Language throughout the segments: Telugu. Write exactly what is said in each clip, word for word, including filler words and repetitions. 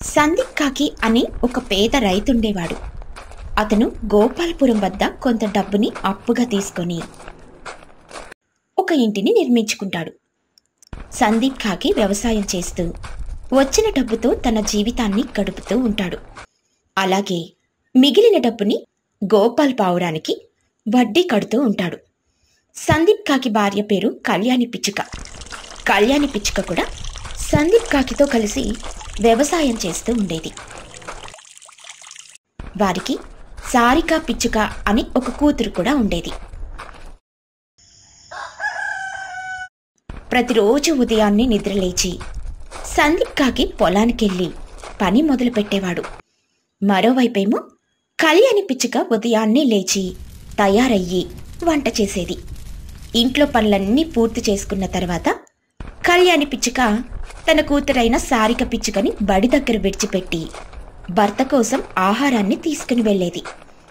సందీప్ కాకి అని ఒక పేద రైతుండేవాడు. అతను గోపాల్పురం వద్ద కొంత డబ్బుని అప్పుగా తీసుకొని ఒక ఇంటిని నిర్మించుకుంటాడు. సందీప్ కాకి వ్యవసాయం చేస్తూ వచ్చిన డబ్బుతో తన జీవితాన్ని గడుపుతూ ఉంటాడు. అలాగే మిగిలిన డబ్బుని గోపాల్ పావురానికి వడ్డీ కడుతూ ఉంటాడు. సందీప్ కాకి భార్య పేరు కళ్యాణి పిచ్చుక. కళ్యాణి పిచ్చుక కూడా సందీప్ కాకితో కలిసి వ్యవసాయం చేస్తూ ఉండేది. వారికి సారిక పిచ్చుక అని ఒక కూతురు కూడా ఉండేది. ప్రతిరోజు ఉదయాన్నే నిద్రలేచి సందీప్ కాకి పొలానికెళ్ళి పని మొదలు పెట్టేవాడు. మరోవైపేమో కళ్యాణి పిచ్చుక ఉదయాన్నే లేచి తయారయ్యి వంట చేసేది. ఇంట్లో పనులన్నీ పూర్తి చేసుకున్న తర్వాత కళ్యాణి పిచ్చుక తన కూతురైన సారిక పిచ్చుకని బడి దగ్గర విడిచిపెట్టి భర్త కోసం ఆహారాన్ని తీసుకుని వెళ్ళేది.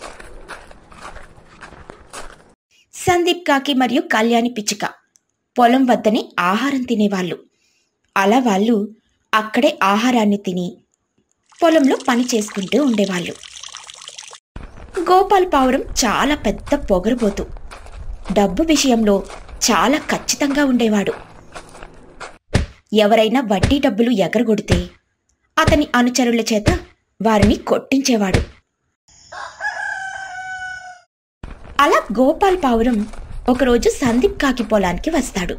సందీప్ కాకి మరియు కళ్యాణి పిచ్చుక పొలం వద్దనే ఆహారం తినేవాళ్ళు. అలా వాళ్ళు అక్కడే ఆహారాన్ని తిని పొలంలో పని చేసుకుంటూ ఉండేవాళ్ళు. గోపాల్ పావురం చాలా పెద్ద పొగరుబోతు. డబ్బు విషయంలో చాలా ఖచ్చితంగా ఉండేవాడు. ఎవరైనా వడ్డీ డబ్బులు ఎగరగొడితే అతని అనుచరుల చేత వారిని కొట్టించేవాడు. అలా గోపాల్ పావురం ఒకరోజు సందీప్ కాకి పొలానికి వస్తాడు.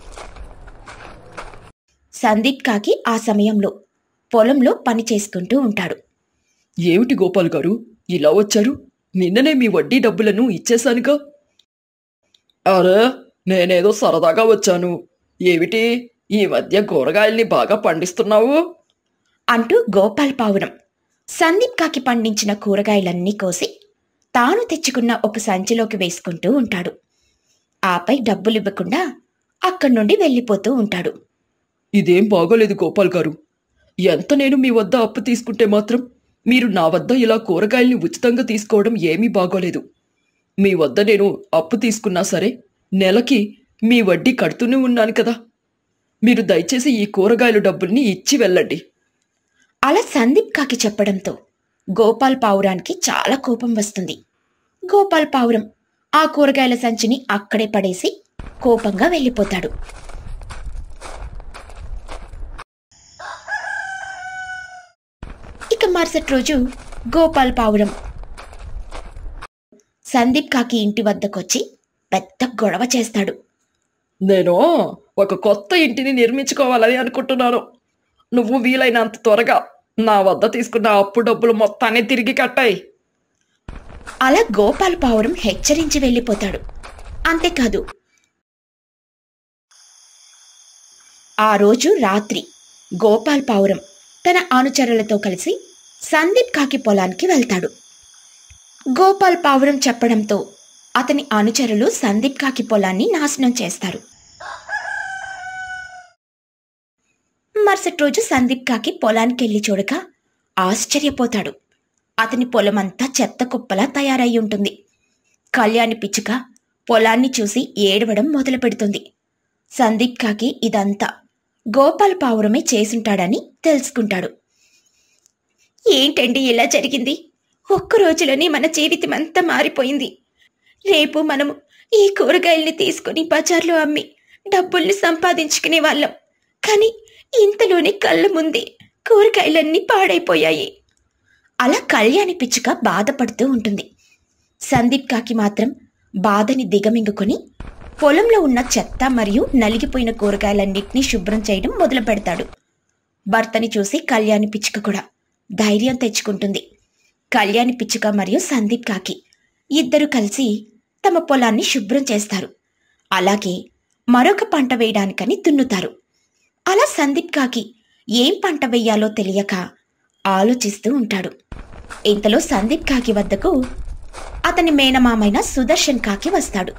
సందీప్ కాకి ఆ సమయంలో పొలంలో పని చేసుకుంటూ ఉంటాడు. ఏమిటి గోపాల్ గారు ఇలా వచ్చారు? నిన్ననే మీ వడ్డీ డబ్బులను ఇచ్చేశానుగా. అరే, నేనేదో సరదాగా వచ్చాను. ఏమిటి ఈ మధ్య కూరగాయల్ని బాగా పండిస్తున్నావు అంటూ గోపాల్ పావురం సందీప్ కాకి పండించిన కూరగాయలన్నీ కోసి తాను తెచ్చుకున్న ఒక సంచిలోకి వేసుకుంటూ ఉంటాడు. ఆపై డబ్బులివ్వకుండా అక్కడి నుండి వెళ్ళిపోతూ ఉంటాడు. ఇదేం బాగోలేదు గోపాల్ గారు. ఎంత నేను మీ వద్ద అప్పు తీసుకుంటే మాత్రం మీరు నా వద్ద ఇలా కూరగాయల్ని ఉచితంగా తీసుకోవడం ఏమీ బాగోలేదు. మీ వద్ద నేను అప్పు తీసుకున్నా సరే నెలకి మీ వడ్డీ కడుతూనే ఉన్నాను కదా. మీరు దయచేసి ఈ కూరగాయల డబ్బుల్ని ఇచ్చి వెళ్ళండి. అలా సందీప్ కాకి చెప్పడంతో గోపాల్ పావురానికి చాలా కోపం వస్తుంది. గోపాల్ పావురం ఆ కూరగాయల సంచిని అక్కడే పడేసి కోపంగా వెళ్ళిపోతాడు. ఇక మరుసటి రోజు గోపాల్ పావురం సందీప్ కాకి ఇంటి వద్దకొచ్చి పెద్ద గొడవ చేస్తాడు. నేను ఒక కొత్త ఇంటిని నిర్మించుకోవాలని అనుకుంటున్నాను. నువ్వు వీలైనంత త్వరగా నా వద్ద తీసుకున్న అప్పు డబ్బులు మొత్తాన్ని తిరిగి కట్టాయి. అలా గోపాల్ పావురం హెచ్చరించి వెళ్ళిపోతాడు. అంతేకాదు, ఆ రోజు రాత్రి గోపాల్ పావురం తన అనుచరులతో కలిసి సందీప్ కాకి పొలానికి వెళ్తాడు. గోపాల్ పావురం చెప్పడంతో అతని అనుచరులు సందీప్ కాకి పొలాన్ని నాశనం చేస్తారు. మరుసటి రోజు సందీప్ కాకి పొలానికి వెళ్ళి చూడక ఆశ్చర్యపోతాడు. అతని పొలమంతా చెత్త కుప్పలా తయారై ఉంటుంది. కళ్యాణి పిచ్చుక పొలాన్ని చూసి ఏడవడం మొదలు పెడుతుంది. సందీప్ కాకి ఇదంతా గోపాల్ పావురమే చేసుంటాడని తెలుసుకుంటాడు. ఏంటండి ఇలా జరిగింది? ఒక్క రోజులోనే మన జీవితం అంతా మారిపోయింది. రేపు మనము ఈ కూరగాయల్ని తీసుకుని బజార్లో అమ్మి డబ్బుల్ని సంపాదించుకునే వాళ్ళం. కానీ ఇంతలోనే కళ్ళ ముందే కూరగాయలన్నీ పాడైపోయాయి. అలా కళ్యాణి పిచ్చుక బాధపడుతూ ఉంటుంది. సందీప్ కాకి మాత్రం బాధని దిగమింగుకొని పొలంలో ఉన్న చెత్త మరియు నలిగిపోయిన కూరగాయలన్నింటినీ శుభ్రం చేయడం మొదలు పెడతాడు. భర్తని చూసి కళ్యాణి పిచ్చుక కూడా ధైర్యం తెచ్చుకుంటుంది. కళ్యాణి పిచ్చుక మరియు సందీప్ కాకి ఇద్దరు కలిసి తమ పొలాన్ని శుభ్రం చేస్తారు. అలాగే మరొక పంట వేయడానికని దున్నుతారు. అలా సందీప్ కాకి ఏం పంట వేయాలో తెలియక ఆలోచిస్తూ ఉంటాడు. ఇంతలో సందీప్ కాకి వద్దకు అతని మేనమామైన సుదర్శన్ కాకి వస్తాడు.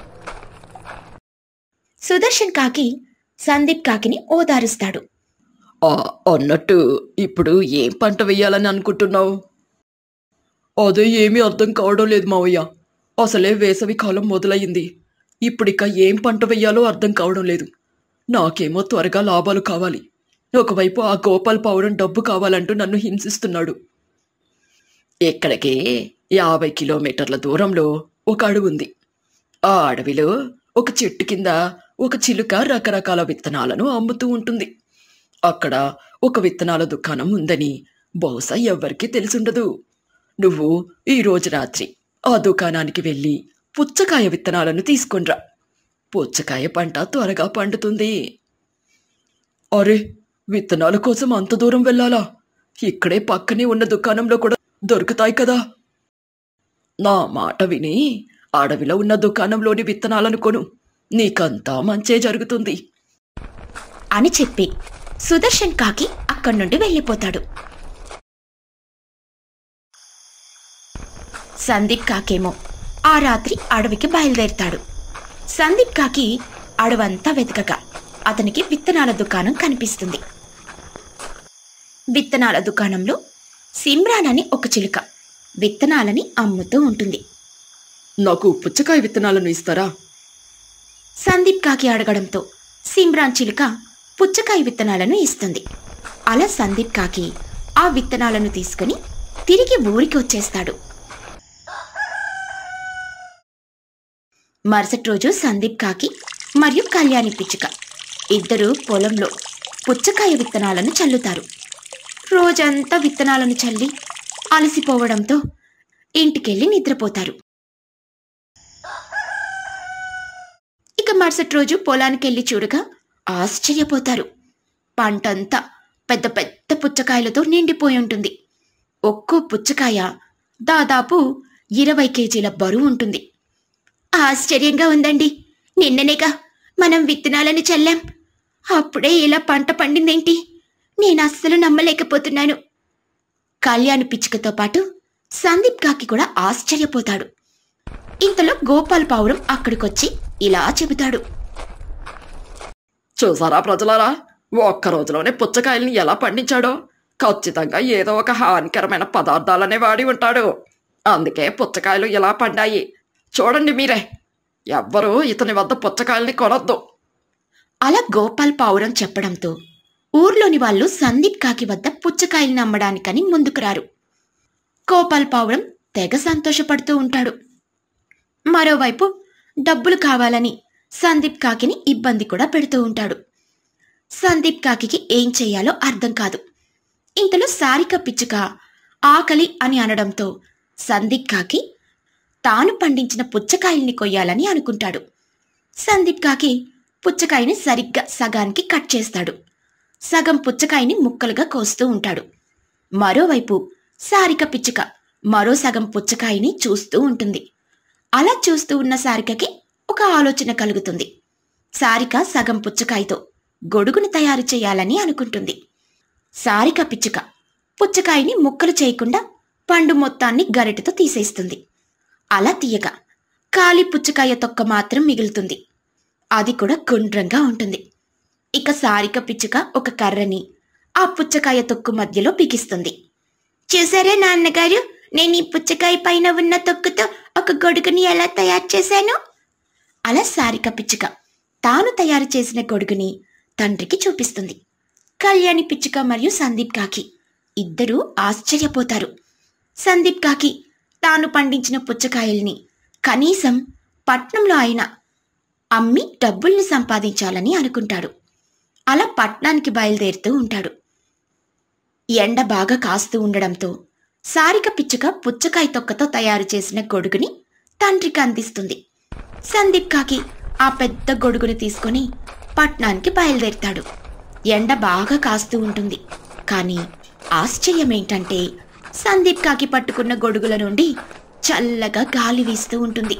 సుదర్శన్ కాకి సందీప్ కాకిని ఓదారుస్తాడు. అన్నట్టు ఇప్పుడు ఏం పంట వేయాలని అనుకుంటున్నావు? అదే ఏమీ అర్థం కావడం లేదు మావయ్య. అసలే వేసవి కాలం మొదలయ్యింది. ఇప్పుడిక ఏం పంట వెయ్యాలో అర్థం కావడం లేదు. నాకేమో త్వరగా లాభాలు కావాలి. ఒకవైపు ఆ గోపాల్ పావురం డబ్బు కావాలంటూ నన్ను హింసిస్తున్నాడు. ఇక్కడికి యాభై కిలోమీటర్ల దూరంలో ఒక అడవి ఉంది. ఆ అడవిలో ఒక చెట్టు కింద ఒక చిలుక రకరకాల విత్తనాలను అమ్ముతూ ఉంటుంది. అక్కడ ఒక విత్తనాల దుకాణం ఉందని బహుశా ఎవ్వరికీ తెలిసుండదు. నువ్వు ఈ రోజు రాత్రి ఆ దుకాణానికి వెళ్ళి పుచ్చకాయ విత్తనాలను తీసుకొనిరా. పుచ్చకాయ పంట త్వరగా పండుతుంది. అరే, విత్తనాల కోసం అంత దూరం వెళ్ళాలా? ఇక్కడే పక్కనే ఉన్న దుకాణంలో కూడా దొరుకుతాయి కదా. నా మాట విని అడవిలో ఉన్న దుకాణంలోని విత్తనాలను కొను. నీకంతా మంచే జరుగుతుంది అని చెప్పి సుదర్శన్ కాకి అక్కడి నుండి వెళ్ళిపోతాడు. సందీప్ కాకేమో ఆ రాత్రి అడవికి బయలుదేరుతాడు. సందీప్ కాకి అడవంతా వెతకగా అతనికి విత్తనాల దుకాణం కనిపిస్తుంది. విత్తనాల దుకాణంలో సిమ్రాన్ అని ఒక చిలుక విత్తనాలని అమ్ముతూ ఉంటుంది. నాకు పుచ్చకాయ విత్తనాలను ఇస్తారా? సందీప్ కాకి అడగడంతో సిమ్రాన్ చిలుక పుచ్చకాయ విత్తనాలను ఇస్తుంది. అలా సందీప్ కాకి ఆ విత్తనాలను తీసుకుని తిరిగి ఊరికి వచ్చేస్తాడు. మరుసటి రోజు సందీప్ కాకి మరియు కళ్యాణి పిచ్చుక ఇద్దరూ పొలంలో పుచ్చకాయ విత్తనాలను చల్లుతారు. రోజంతా విత్తనాలను చల్లి అలసిపోవడంతో ఇంటికెళ్ళి నిద్రపోతారు. ఇక మరుసటి రోజు పొలానికెళ్ళి చూడగా ఆశ్చర్యపోతారు. పంటంతా పెద్ద పెద్ద పుచ్చకాయలతో నిండిపోయి ఉంటుంది. ఒక్కో పుచ్చకాయ దాదాపు ఇరవై కేజీల బరువు ఉంటుంది. ఆశ్చర్యంగా ఉందండి. నిన్ననేగా మనం విత్తనాలను చల్లాం, అప్పుడే ఇలా పంట పండిందేంటి? నేను అస్సలు నమ్మలేకపోతున్నాను. కళ్యాణి పిచ్చుకతో పాటు సందీప్ కాకి కూడా ఆశ్చర్యపోతాడు. ఇంతలో గోపాల్ పావురం అక్కడికొచ్చి ఇలా చెబుతాడు. చూసారా ప్రజలారా, ఒక్క రోజులోనే పుచ్చకాయల్ని ఎలా పండించాడో. ఖచ్చితంగా ఏదో ఒక హానికరమైన పదార్థాలనే వాడి ఉంటాడు. అందుకే పుచ్చకాయలు ఇలా పండాయి. చూడండి మీరే, ఎవ్వరూ ఇతని వద్ద పుచ్చకాయల్ని కొనొద్దు. అలా గోపాల్ పావురం చెప్పడంతో ఊర్లోని వాళ్ళు సందీప్ కాకి వద్ద పుచ్చకాయల్ని అమ్మడానికని ముందుకు రారు. గోపాల్ పావురం తెగ సంతోషపడుతూ ఉంటాడు. మరోవైపు డబ్బులు కావాలని సందీప్ కాకిని ఇబ్బంది కూడా పెడుతూ ఉంటాడు. సందీప్ కాకికి ఏం చెయ్యాలో అర్థం కాదు. ఇంతలో సారిక పిచ్చుక ఆకలి అని అనడంతో సందీప్ కాకి తాను పండించిన పుచ్చకాయల్ని కొయ్యాలని అనుకుంటాడు. సందీప్ కాకి పుచ్చకాయని సరిగ్గా సగానికి కట్ చేస్తాడు. సగం పుచ్చకాయని ముక్కలుగా కోస్తూ ఉంటాడు. మరోవైపు సారిక పిచ్చుక మరో సగం పుచ్చకాయని చూస్తూ ఉంటుంది. అలా చూస్తూ ఉన్న సారికకి ఒక ఆలోచన కలుగుతుంది. సారిక సగం పుచ్చకాయతో గొడుగును తయారు చేయాలని అనుకుంటుంది. సారిక పిచ్చుక పుచ్చకాయని ముక్కలు చేయకుండా పండు మొత్తాన్ని గరిటెతో తీసేస్తుంది. అలా తీయగా ఖాళీ పుచ్చకాయ తొక్క మాత్రం మిగులుతుంది. అది కూడా గుండ్రంగా ఉంటుంది. ఇక సారిక పిచ్చుక ఒక కర్రని ఆ పుచ్చకాయ తొక్కు మధ్యలో బిగిస్తుంది. చూసారా నాన్నగారు, నేను ఈ పుచ్చకాయ పైన ఉన్న తొక్కుతో ఒక గొడుగుని ఎలా తయారు చేశాను? అలా సారిక పిచ్చుక తాను తయారు చేసిన గొడుగుని తండ్రికి చూపిస్తుంది. కళ్యాణి పిచ్చుక మరియు సందీప్ కాకి ఇద్దరూ ఆశ్చర్యపోతారు. సందీప్ కాకి తాను పండించిన పుచ్చకాయల్ని కనీసం పట్నంలో అయినా అమ్మి డబ్బుల్ని సంపాదించాలని అనుకుంటాడు. అలా పట్నానికి బయలుదేరుతూ ఉంటాడు. ఎండ బాగా కాస్తూ ఉండడంతో సారిక పిచ్చుక పుచ్చకాయ తొక్కతో తయారు చేసిన గొడుగుని తండ్రికి అందిస్తుంది. సందీప్ కాకి ఆ పెద్ద గొడుగుని తీసుకొని పట్నానికి బయలుదేరుతాడు. ఎండ బాగా కాస్తూ ఉంటుంది. కానీ ఆశ్చర్యం ఏంటంటే సందీప్ కాకి పట్టుకున్న గొడుగుల నుండి చల్లగా గాలి వీస్తూ ఉంటుంది.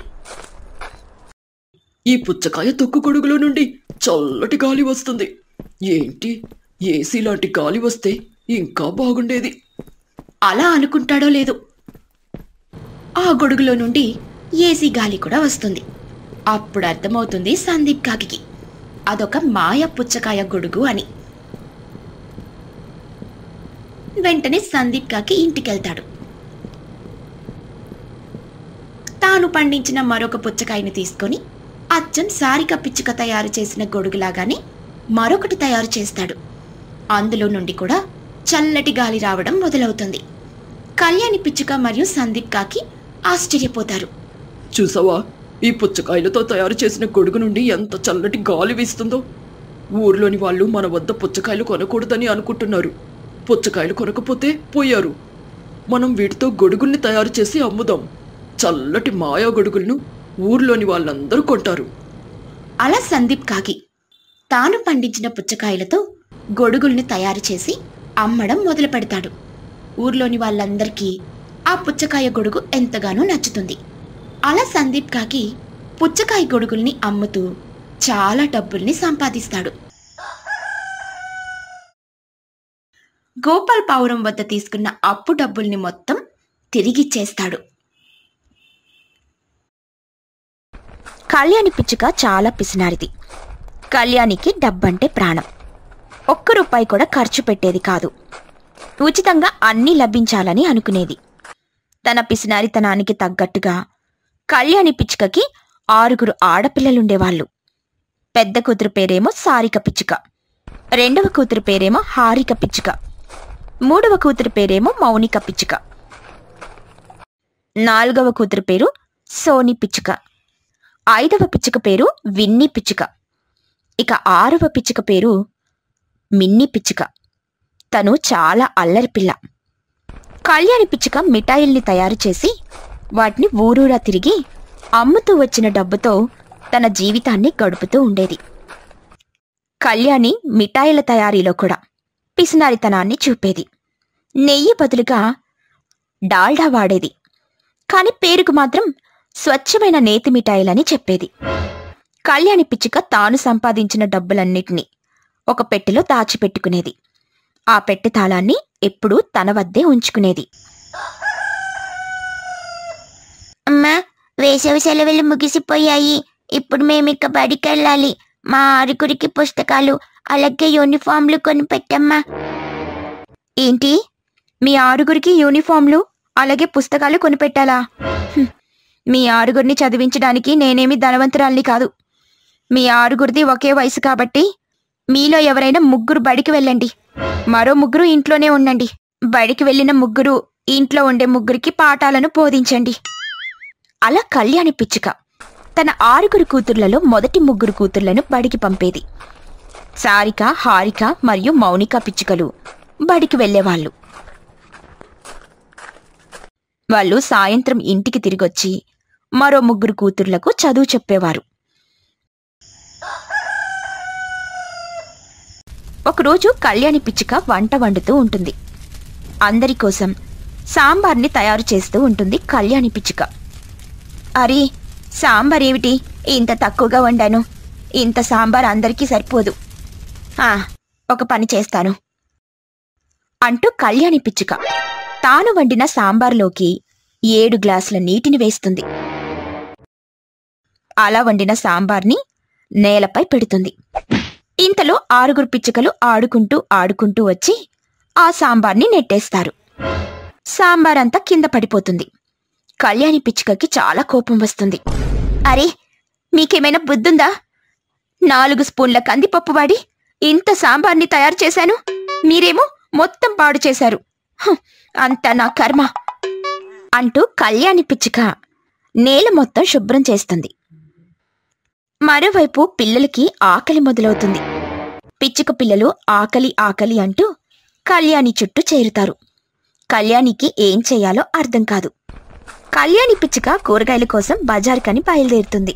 ఈ పుచ్చకాయ తొక్కు గొడుగులో నుండి చల్లటి గాలి వస్తుంది. ఏంటి, ఏసీ లాంటి గాలి వస్తే ఇంకా బాగుండేది. అలా అనుకుంటాడో లేదో ఆ గొడుగులో నుండి ఏసీ గాలి కూడా వస్తుంది. అప్పుడు అర్థమవుతుంది సందీప్ కాకి అదొక మాయ పుచ్చకాయ గొడుగు అని. వెంటనే సందీప్ కాకి ఇంటికెళ్తాడు. తాను పండించిన మరొక పుచ్చకాయని తీసుకొని అచ్చం సారిక పిచ్చుక తయారు చేసిన గొడుగులాగానే మరొకటి తయారు చేస్తాడు. అందులో నుండి కూడా చల్లటి గాలి రావడం మొదలవుతుంది. కళ్యాణి పిచ్చుక మరియు సందీప్ కాకి ఆశ్చర్యపోతారు. చూసావా, ఈ పుచ్చకాయలతో తయారు చేసిన గొడుగు నుండి ఎంత చల్లటి గాలి వీస్తుందో. ఊర్లోని వాళ్ళు మన వద్ద పుచ్చకాయలు కొనకూడదని అనుకుంటున్నారు. పుచ్చకాయలు కొనకపోతే పోయారు. మనం వీటితో గొడుగుల్ని తయారు చేసి అమ్ముదాం. చల్లటి మాయా గొడుగులను ఊర్లోని వాళ్ళందరూ కొంటారు. అలా సందీప్ కాకి తాను పండించిన పుచ్చకాయలతో గొడుగుల్ని తయారు చేసి అమ్మడం మొదలు పెడతాడు. ఊర్లోని వాళ్ళందరికీ ఆ పుచ్చకాయ గొడుగు ఎంతగానో నచ్చుతుంది. అలా సందీప్ కాకి పుచ్చకాయ గొడుగుల్ని అమ్ముతూ చాలా డబ్బుల్ని సంపాదిస్తాడు. గోపాల్ పావురం వద్ద తీసుకున్న అప్పు డబ్బుల్ని మొత్తం తిరిగిచ్చేస్తాడు. కళ్యాణి పిచ్చుక చాలా పిసినారిది. కళ్యాణికి డబ్బంటే ప్రాణం. ఒక్క రూపాయి కూడా ఖర్చు పెట్టేది కాదు. ఉచితంగా అన్నీ లభించాలని అనుకునేది. తన పిసినారితనానికి తగ్గట్టుగా కళ్యాణి పిచ్చుకకి ఆరుగురు ఆడపిల్లలుండేవాళ్ళు. పెద్ద కూతురు పేరేమో సారిక పిచ్చుక, రెండవ కూతురు పేరేమో హారిక పిచ్చుక, మూడవ కూతురు పేరేమో మౌనిక పిచ్చుక, నాలుగవ కూతురు పేరు సోని పిచ్చుక, ఐదవ పిచ్చుక పేరు విన్ని పిచ్చుక, ఇక ఆరవ పిచ్చుక పేరు మిన్ని పిచ్చుక. తను చాలా అల్లరి పిల్ల. కళ్యాణి పిచ్చుక మిఠాయిల్ని తయారు చేసి వాటిని ఊరూరా తిరిగి అమ్ముతూ వచ్చిన డబ్బుతో తన జీవితాన్ని గడుపుతూ ఉండేది. కళ్యాణి మిఠాయిల తయారీలో కూడా పిసినారితనాన్ని చూపేది. నెయ్యి బదులుగా డాల్డా వాడేది. కాని పేరుకు మాత్రం స్వచ్ఛమైన నేతి మిఠాయిలని చెప్పేది. కళ్యాణి పిచ్చుక తాను సంపాదించిన డబ్బులన్నిటినీ ఒక పెట్టెలో దాచిపెట్టుకునేది. ఆ పెట్టె తాళాన్ని ఎప్పుడూ తన వద్దే ఉంచుకునేది. అమ్మా, వేసవి సెలవులు ముగిసిపోయాయి. ఇప్పుడు మేమిక బడికెళ్ళాలి. మా ఆరుగురికి పుస్తకాలు అలాగే యూనిఫామ్లు కొని పెట్టమ్మా. ఏంటి, మీ ఆరుగురికి యూనిఫామ్లు అలాగే పుస్తకాలు కొనిపెట్టాలా? మీ ఆరుగురిని చదివించడానికి నేనేమి ధనవంతురాల్ని కాదు. మీ ఆరుగురిది ఒకే వయసు కాబట్టి మీలో ఎవరైనా ముగ్గురు బడికి వెళ్ళండి, మరో ముగ్గురు ఇంట్లోనే ఉండండి. బడికి వెళ్ళిన ముగ్గురు ఇంట్లో ఉండే ముగ్గురికి పాఠాలను బోధించండి. అలా కళ్యాణి పిచ్చుక తన ఆరుగురు కూతుర్లలో మొదటి ముగ్గురు కూతుర్లను బడికి పంపేది. సారిక, హారిక మరియు మౌనిక పిచ్చుకలు బడికి వెళ్లేవాళ్ళు. వాళ్ళు సాయంత్రం ఇంటికి తిరిగొచ్చి మరో ముగ్గురు కూతుర్లకు చదువు చెప్పేవారు. ఒకరోజు కళ్యాణి పిచ్చుక వంట వండుతూ ఉంటుంది. అందరి కోసం సాంబార్ని తయారు చేస్తూ ఉంటుంది కళ్యాణి పిచ్చుక. అరే, సాంబార్ ఏమిటి ఇంత తక్కువగా వండాను? ఇంత సాంబార్ అందరికీ సరిపోదు. ఆ ఒక పని చేస్తాను అంటూ కళ్యాణి పిచ్చుక తాను వండిన సాంబార్లోకి ఏడు గ్లాసుల నీటిని వేస్తుంది. అలా వండిన సాంబార్ని నేలపై పెడుతుంది. ఇంతలో ఆరుగురు పిచ్చుకలు ఆడుకుంటూ ఆడుకుంటూ వచ్చి ఆ సాంబార్ని నెట్టేస్తారు. సాంబార్ అంతా కింద పడిపోతుంది. కళ్యాణి పిచ్చుకకి చాలా కోపం వస్తుంది. అరే, మీకేమైనా బుద్ధుందా? నాలుగు స్పూన్ల కందిపప్పు వాడి ఇంత సాంబార్ని తయారు చేశాను, మీరేమో మొత్తం పాడు చేశారు. అంతా నా కర్మ అంటూ కళ్యాణి పిచ్చుక నేల మొత్తం శుభ్రం చేస్తుంది. మరోవైపు పిల్లలకి ఆకలి మొదలవుతుంది. పిచ్చుక పిల్లలు ఆకలి ఆకలి అంటూ కళ్యాణి చుట్టూ చేరుతారు. కళ్యాణికి ఏం చెయ్యాలో అర్థం కాదు. కళ్యాణి పిచ్చుక కూరగాయల కోసం బజార్కని బయలుదేరుతుంది.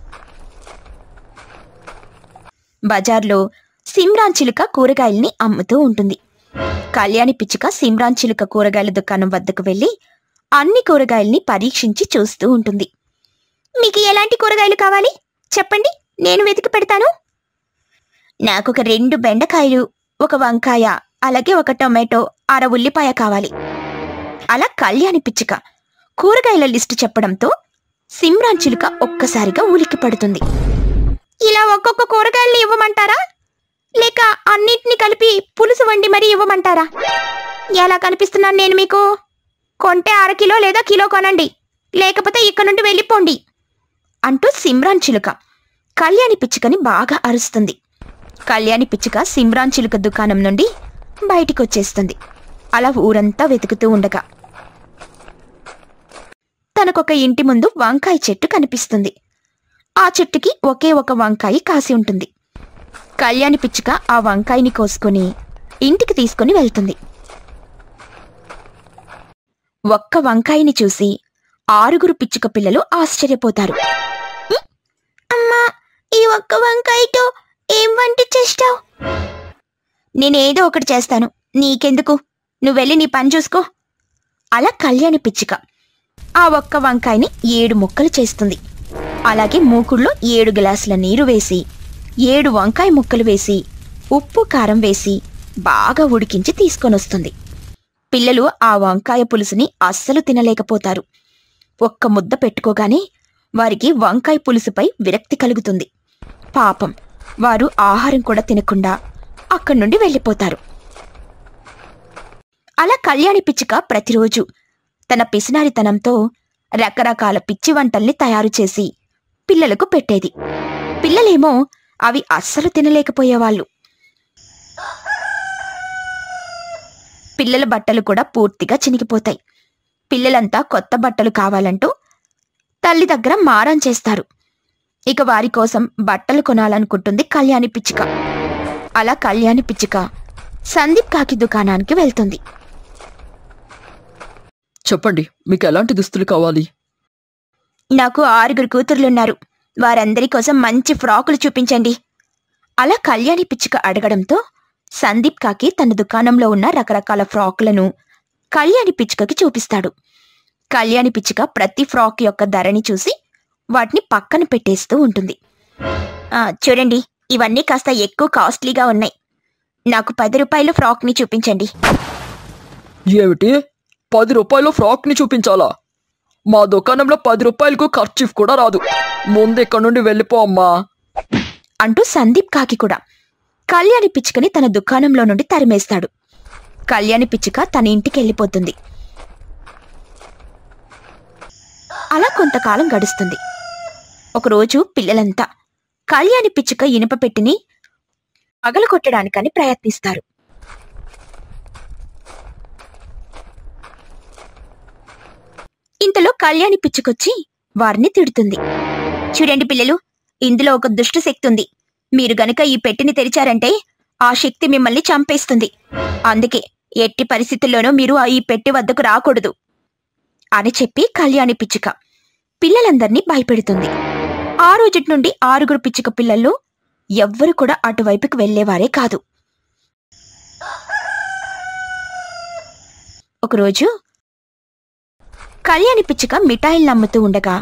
బజార్లో సిమ్రాన్ చిలుక కూరగాయల్ని అమ్ముతూ ఉంటుంది. కళ్యాణి పిచ్చుక సిమ్రాన్ చిలుక కూరగాయల దుకాణం వద్దకు వెళ్లి అన్ని కూరగాయల్ని పరీక్షించి చూస్తూ ఉంటుంది. మీకు ఎలాంటి కూరగాయలు కావాలి చెప్పండి, నేను వెతికి పెడతాను. నాకొక రెండు బెండకాయలు, ఒక వంకాయ, అలాగే ఒక టొమాటో, అర ఉల్లిపాయ కావాలి. అలా కళ్యాణి పిచ్చుక కూరగాయల లిస్టు చెప్పడంతో సిమ్రాన్ చిలుక ఒక్కసారిగా ఉలిక్కి పడుతుంది. ఇలా ఒక్కొక్క కూరగాయల్ని ఇవ్వమంటారా, లేక అన్నింటినీ కలిపి పులుసు వండి మరీ ఇవ్వమంటారా? ఎలా కనిపిస్తున్నాను నేను మీకు? కొంటే అరకిలో లేదా కిలో కొనండి, లేకపోతే ఇక్కడ నుండి వెళ్ళిపోండి అంటూ సిమ్రాన్ చిలుక కళ్యాణి పిచ్చుకని బాగా అరుస్తుంది. కళ్యాణి పిచ్చుక సిమ్రాన్ చిలుక దుకాణం నుండి బయటికొచ్చేస్తుంది. అలా ఊరంతా వెతుకుతూ ఉండగా తనకొక ఇంటి ముందు వంకాయ చెట్టు కనిపిస్తుంది. ఆ చెట్టుకి ఒకే ఒక వంకాయ కాసి ఉంటుంది. కళ్యాణి పిచ్చుక ఆ వంకాయని కోసుకొని ఇంటికి తీసుకుని వెళ్తుంది. ఒక్క వంకాయని చూసి ఆరుగురు పిచ్చుక పిల్లలు ఆశ్చర్యపోతారు. అమ్మా, ఈ ఒక్క వంకాయతో ఏం వంట చేస్తావు? నేనేదో ఒకటి చేస్తాను, నీకెందుకు, నువ్వెళ్ళి నీ పని చూసుకో. అలా కళ్యాణి పిచ్చుక ఆ ఒక్క వంకాయని ఏడు ముక్కలు చేస్తుంది. అలాగే మూకుడులో ఏడు గ్లాసుల నీరు వేసి ఏడు వంకాయ ముక్కలు వేసి ఉప్పు కారం వేసి బాగా ఉడికించి తీసుకొనొస్తుంది. పిల్లలు ఆ వంకాయ పులుసుని అస్సలు తినలేకపోతారు. ఒక్క ముద్ద పెట్టుకోగానే వారికి వంకాయ పులుసుపై విరక్తి కలుగుతుంది. పాపం, వారు ఆహారం కూడా తినకుండా అక్కడి నుండి వెళ్ళిపోతారు. అలా కళ్యాణి పిచ్చుక ప్రతిరోజు తన పిసినారితనంతో రకరకాల పిచ్చి వంటల్ని తయారు చేసి పిల్లలకు పెట్టేది. పిల్లలేమో అవి అస్సలు తినలేకపోయేవాళ్ళు. పిల్లల బట్టలు కూడా పూర్తిగా చినిగిపోతాయి. పిల్లలంతా కొత్త బట్టలు కావాలంటూ తల్లి దగ్గర మారం చేస్తారు. ఇక వారి కోసం బట్టలు కొనాలనుకుంటుంది కళ్యాణి పిచ్చుక. అలా కళ్యాణి పిచ్చుక సందీప్ కాకి దుకాణానికి వెళ్తుంది. చెప్పండి, మీకు ఎలాంటి దుస్తులు కావాలి? నాకు ఆరుగురు కూతుర్లున్నారు, వారందరి కోసం మంచి ఫ్రాకులు చూపించండి. అలా కళ్యాణి పిచ్చుక అడగడంతో సందీప్ కాకి తన దుకాణంలో ఉన్న రకరకాల ఫ్రాకులను కళ్యాణి పిచ్చుకకి చూపిస్తాడు. కళ్యాణి పిచ్చుక ప్రతి ఫ్రాక్ యొక్క ధరని చూసి వాటిని పక్కన పెట్టేస్తూ ఉంటుంది. చూడండి, ఇవన్నీ కాస్త ఎక్కువ కాస్ట్లీగా ఉన్నాయి, నాకు పది రూపాయల ఫ్రాక్ని చూపించండి. ఏమిటి, పది రూపాయల ఫ్రాక్ని చూపించాలా? మా దుకాణంలో పది రూపాయలకు ఖర్చీఫ్ కూడా రాదు, ముందు ఇక్కడి నుండి వెళ్ళిపో అమ్మా అంటూ సందీప్ కాకి కూడా కళ్యాణి పిచ్చుకని తన దుకాణంలో నుండి తరిమేస్తాడు. కళ్యాణి పిచ్చుక తన ఇంటికి వెళ్ళిపోతుంది. అలా కొంతకాలం గడుస్తుంది. ఒకరోజు పిల్లలంతా కళ్యాణి పిచ్చుక ఇనుప పెట్టిని పగలగొట్టడానికని ప్రయత్నిస్తారు. ఇంతలో కళ్యాణి పిచ్చుకొచ్చి వారిని తిడుతుంది. చూడండి పిల్లలు, ఇందులో ఒక దుష్ట శక్తి ఉంది. మీరు గనక ఈ పెట్టిని తెరిచారంటే ఆ శక్తి మిమ్మల్ని చంపేస్తుంది. అందుకే ఎట్టి పరిస్థితుల్లోనూ మీరు ఈ పెట్టి వద్దకు రాకూడదు అని చెప్పి కళ్యాణి పిచ్చుక పిల్లలందర్నీ భయపెడుతుంది. ఆ రోజుటి నుండి ఆరుగురు పిచ్చుక పిల్లల్లో ఎవ్వరు కూడా అటువైపుకి వెళ్లేవారే కాదు. ఒకరోజు కళ్యాణి పిచ్చుక మిఠాయిలు నమ్ముతూ ఉండగా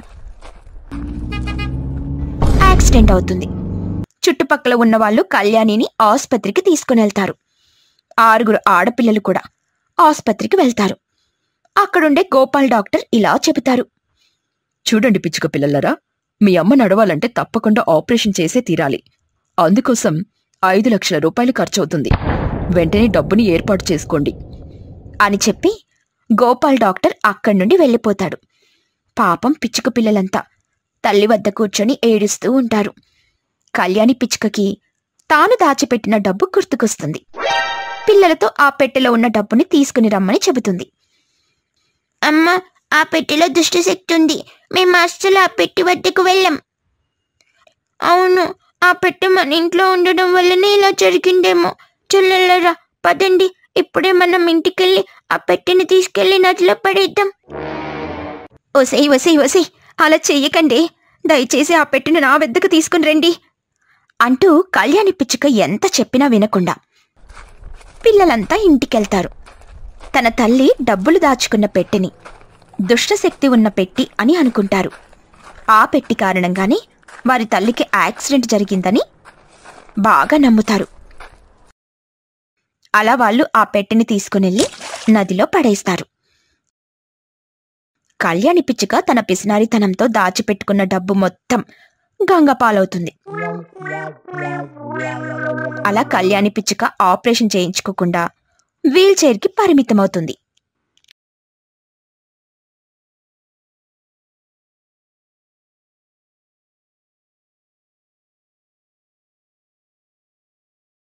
యాక్సిడెంట్ అవుతుంది. చుట్టుపక్కల ఉన్నవాళ్లు కళ్యాణిని ఆసుపత్రికి తీసుకునెళ్తారు. ఆరుగురు ఆడపిల్లలు కూడా ఆసుపత్రికి వెళ్తారు. అక్కడుండే గోపాల్ డాక్టర్ ఇలా చెబుతారు. చూడండి పిచ్చుక పిల్లలరా, మీ అమ్మ నడవాలంటే తప్పకుండా ఆపరేషన్ చేసే తీరాలి. అందుకోసం ఐదు లక్షల రూపాయలు ఖర్చవుతుంది. వెంటనే డబ్బుని ఏర్పాటు చేసుకోండి అని చెప్పి గోపాల్ డాక్టర్ అక్కడి నుండి వెళ్ళిపోతాడు. పాపం పిచ్చుక పిల్లలంతా తల్లి వద్ద కూర్చొని ఏడుస్తూ ఉంటారు. కళ్యాణి పిచ్చుకకి తాను దాచిపెట్టిన డబ్బు గుర్తుకొస్తుంది. పిల్లలతో ఆ పెట్టెలో ఉన్న డబ్బుని తీసుకుని రమ్మని చెబుతుంది. అమ్మ, ఆ పెట్టెలో దుష్టశక్తి ఉంది, మేము అస్సలు ఆ పెట్టి వద్దకు వెళ్ళం. అవును, ఆ పెట్టె మన ఇంట్లో ఉండడం వల్లనే ఇలా జరిగిందేమో. చెల్లెళ్ళరా, పదండి, ఇప్పుడే మనం ఇంటికెళ్ళి ఆ పెట్టెని తీసుకెళ్లి నదిలో పడేద్దాం. ఒసేయ్ ఒసేయ్ ఒసేయ్ అలా చెయ్యకండి, దయచేసి ఆ పెట్టెను నా వద్దకు తీసుకుని రండి అంటూ కళ్యాణి పిచ్చుక ఎంత చెప్పినా వినకుండా పిల్లలంతా ఇంటికెళ్తారు. తన తల్లి డబ్బులు దాచుకున్న పెట్టెని దుష్టశక్తి ఉన్న పెట్టి అని అనుకుంటారు. ఆ పెట్టి కారణంగానే వారి తల్లికి యాక్సిడెంట్ జరిగిందని బాగా నమ్ముతారు. అలా వాళ్ళు ఆ పెట్టెని తీసుకునెళ్ళి నదిలో పడేస్తారు. కళ్యాణి పిచ్చుక తన పిసినారితనంతో దాచిపెట్టుకున్న డబ్బు మొత్తం గంగపాలవుతుంది. అలా కళ్యాణి పిచ్చుక ఆపరేషన్ చేయించుకోకుండా వీల్ చైర్కి పరిమితమవుతుంది.